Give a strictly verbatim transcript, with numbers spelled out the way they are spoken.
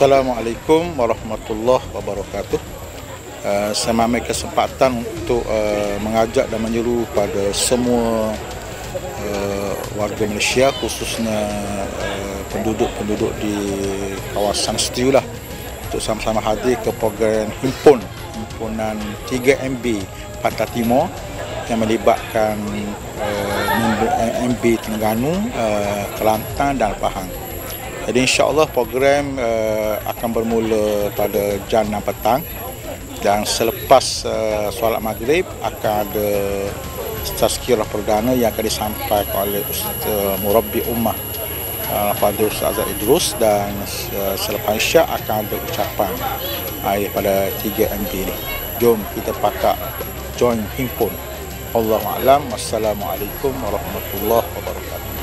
Assalamualaikum warahmatullahi wabarakatuh. Uh, saya mengambil kesempatan untuk uh, mengajak dan menyuruh pada semua uh, warga Malaysia, khususnya uh, penduduk-penduduk di kawasan setuju lah, untuk sama-sama hadir ke program himpun himpunan tiga M B Pantai Timur yang melibatkan uh, M B Terengganu, uh, Kelantan dan Pahang. Jadi insya-Allah program uh, akan bermula pada jam enam petang, dan selepas uh, solat maghrib akan ada tazkirah perdana yang akan disampaikan oleh Ustaz uh, Murabbi Ummah uh, Fadil Ustaz Azhar Idrus, dan uh, selepas isyak akan ada ucapan uh, pada tiga M B ini. Jom kita pakak join himpun. Allahu a'lam. Wassalamualaikum warahmatullahi wabarakatuh.